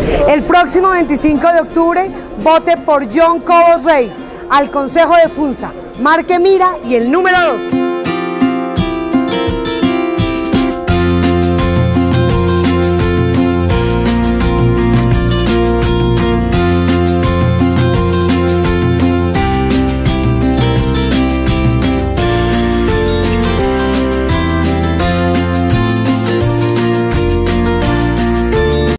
El próximo 25 de octubre, vote por John Cobos Rey al Consejo de Funza. Marque Mira y el número 2.